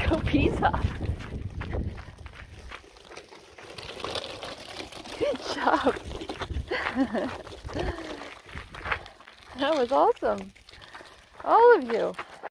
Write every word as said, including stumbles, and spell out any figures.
go Pisa. Good job. That was awesome. All of you.